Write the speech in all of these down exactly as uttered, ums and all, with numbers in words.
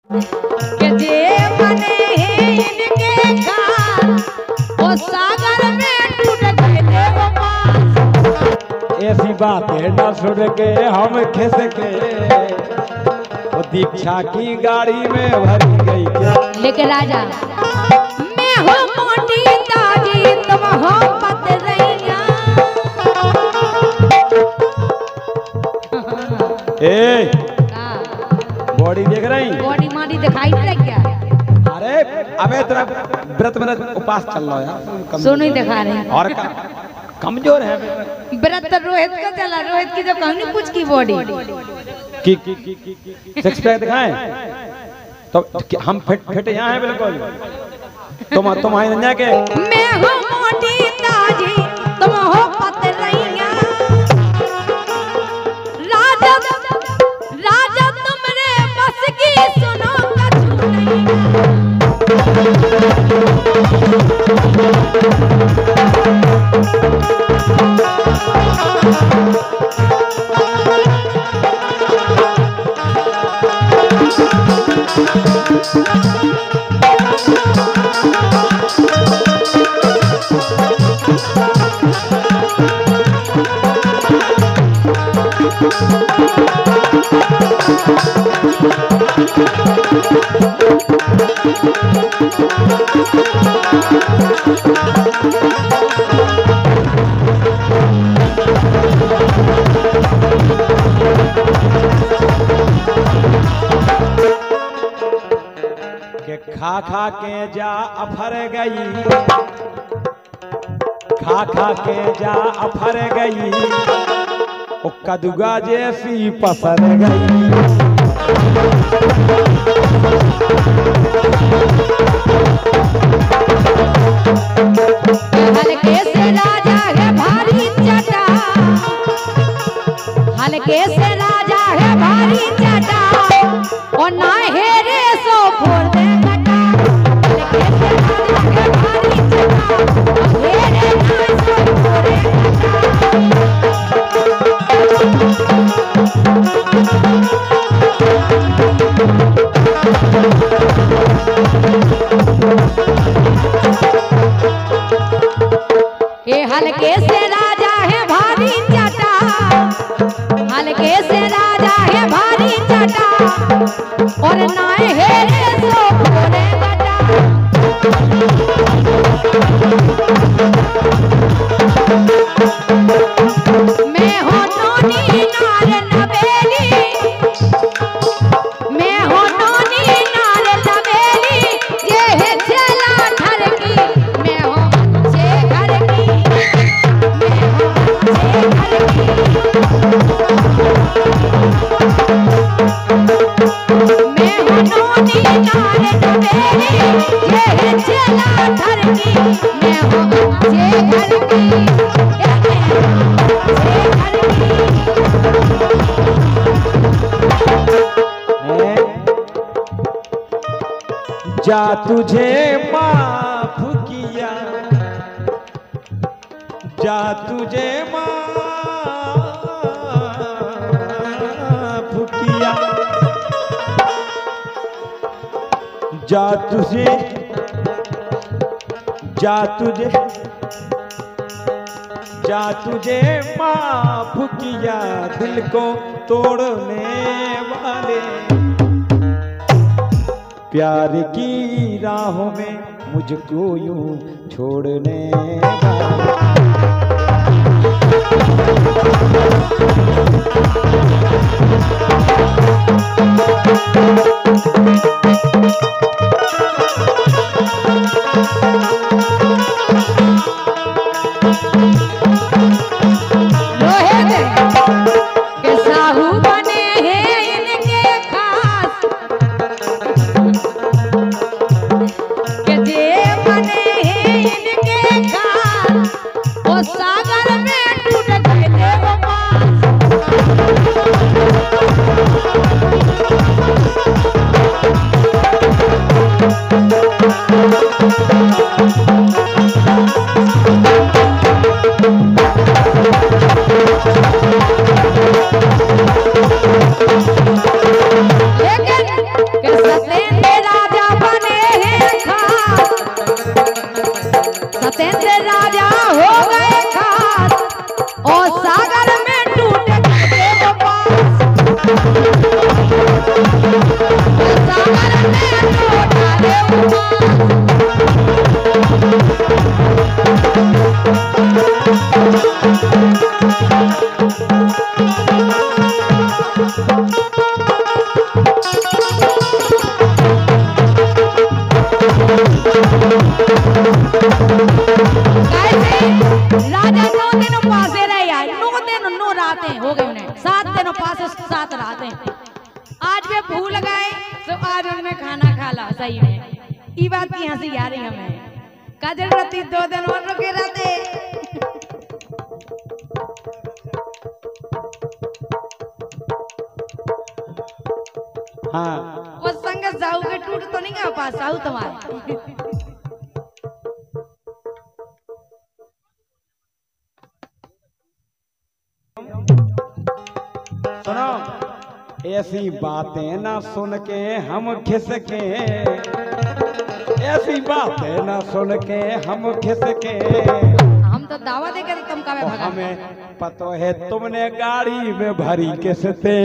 के जे बने इनके खास वो सागर में टूट गए वो पास। ऐसी बातें न सुन के हम खिस के वो दीक्षा की गाड़ी में भरी गई क्या। लेकिन राजा मैं हूँ मोटी ताजी तुम हो पतरैया। ए बॉडी देख रही बॉडी माडी दिखाई नहीं लग गया। अरे अबे तेरा व्रत में उपास चल रहा है यार। सोनू ही दिखा रहे हैं और कमजोर है व्रत तो रोहित का चला। रोहित की तो कहनी कुछ की बॉडी की सिक्स पैक दिखाएं तो हम फिट फिट यहाँ हैं बिल्कुल। तुम तुम आए नंजा के मैं हूँ मोटी ताजी तुम हो पतरैया। राजा राजा तुमरे बस की सुनो कछु नहीं। के खा खा के जा अफर गई खा खा के जा अफर गई ओ कदुगा जैसी पसर गई। हल्के से राजा है भारी चटा। हल्के से राजा है भारी चटा और ना हेरे सो फोड़ दे घटा। हल्के से राजा है भारी चटा और हेरे ना सो फोड़े ये हल्के से राजा है भारी चटा। हल्के से राजा है भारी चटा और ना हेरे सो फोड़े घटा। मैं हो नोनी नार नवेली। मैं हो नोनी नार नवेली ये है चला घर की। मैं हो अच्छे घर की। मैं हो अच्छे घर की। मैं हो नोनी नार नवेली ये है चला घर की। मैं हो अच्छे घर की। जा तुझे माफ किया जा तुझे माफ किया जा तुझे जा तुझे जा तुझे माफ किया दिल को तोड़ने वाले। प्यार की राहों में मुझको यूं छोड़ने वाले। सागर में टूट गए वो पास। में खाना खा ला सही में ई बात की हंसी आ रही हमें काजल रती दो दिन और रुके रहते हाँ वो संग साहू के टूट तो नहीं गया पास साहू तुम्हारे सुनो ऐसी बातें ना सुन के हम खिसके ऐसी बातें ना सुन के हम खिसके हम तो दावा दे के तुम का भगा हमें पता है तुमने गाड़ी में भरी किसते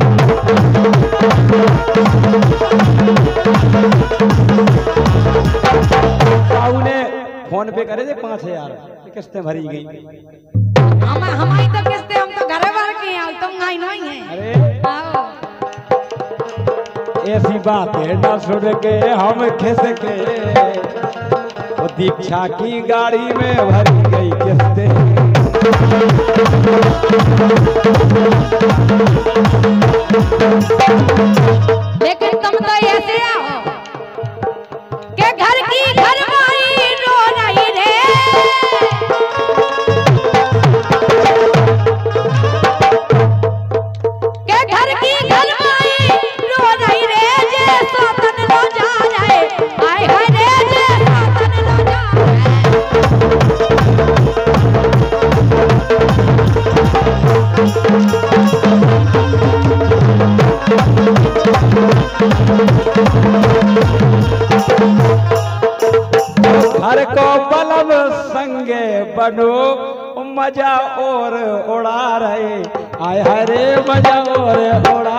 साहू ने फोन पे करे थे पाँच हजार किस्तें भरी गई हम हमारी तो किस्ते हम तो घरे भर के हैं तुम गाई नहीं है अरे आओ ऐसी बातें न सुन के हम खिसके वो दीक्षा की गाड़ी में भरी गई किस्तें लेकिन तुम तो ऐसे आओ के घर की घरवाली रो रही रे के घर की घरवाली रो रही रे जे सोतन लो जा रहे आए हाय रे जे सोतन लो जा घर को बलम संगे बनो मजा और उड़ा रहे आय हरे मजा और उड़ा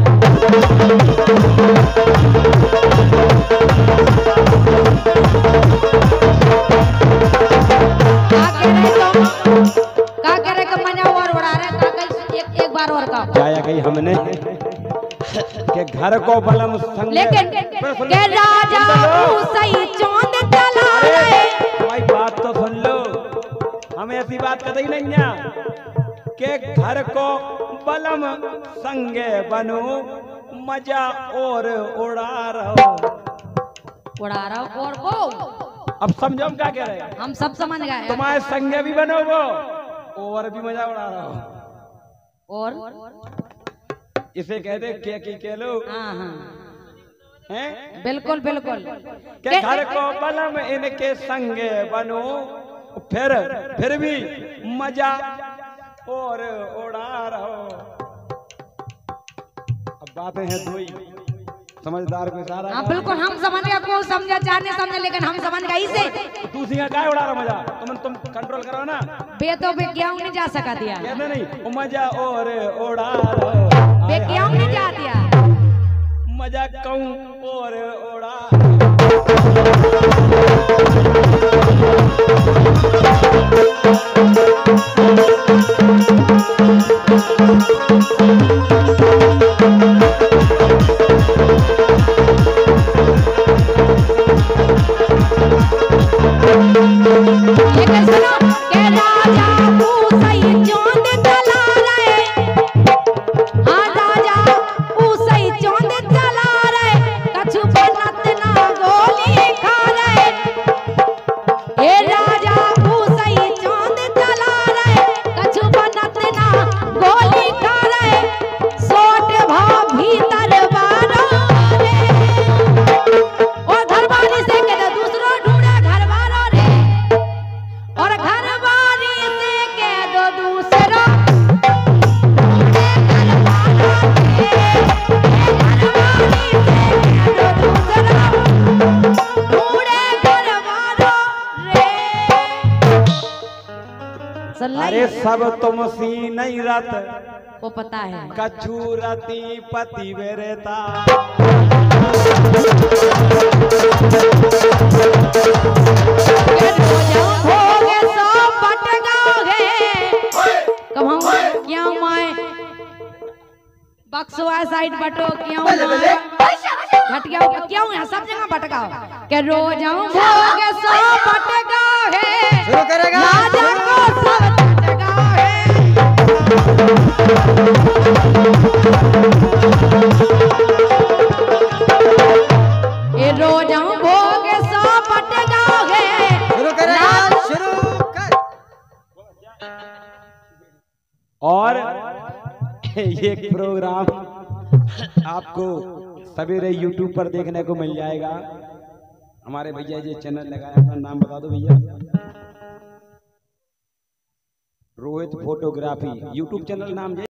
का कह रहे तुम का कह रहे कि मजा और उड़ा रहे का कह एक एक बार और का जाया गई हमने के घर को बलम संगे लेकिन के राजा सही चौंद चला रहे भाई बात तो सुन लो हम ऐसी बात कतई नहीं है के घर को बलम संगे बनो मजा और उड़ा रहो उड़ा रहा और को अब समझो हम क्या कह रहे हैं हम सब समझ गए तुम्हारे संगे भी बनो वो और भी मजा उड़ा रहो और इसे कहते के की के लो हाँ हाँ हैं बिल्कुल बिल्कुल के घर को बलम इनके संगे बनो फिर फिर भी मजा और उड़ा रहो अब बातें हैं दो ही समझदार को सारा हाँ बिल्कुल हम समझ गए को समझा चाहने समझे लेकिन हम समझ गए इसे तू सिंगा क्या उड़ा रहा मजा तुम तुम कंट्रोल करो ना बे तो बे क्या नहीं जा सका दिया कहते नहीं वो मजा और उड़ा रहो बे क्या नहीं जा दिया मजा कहूं और उड़ा लेकिन सुनो के राजा तू सही चौंद चला रहे हाँ राजा तू सही चौंद चला रहे कछु बनत ना गोली खा रहे हे राजा तू सही चौंद चला रहे कछु बनत ना गोली खा रहे सोट भाव भीतर बारो रे और घरवाली से के दूसरो ढूंढे घरवालो रे और घरवाली से के दो दूसरा अरे सब तुम सी नहीं रत वो पता है कछु रति पति बेरेता भोगे सो पट गाओगे कहूँ क्या मैं बक्सवा साइड बटो क्यों घटिया क्यों है सब जगह भटकाओ के रोज भोगे सो भटकाओगे शुरू करेगा राजा को सब भटकाओगे एक प्रोग्राम आपको सवेरे यूट्यूब पर देखने को मिल जाएगा। हमारे भैया जी चैनल लगाया, अपना नाम बता दो भैया। रोहित फोटोग्राफी यूट्यूब चैनल नाम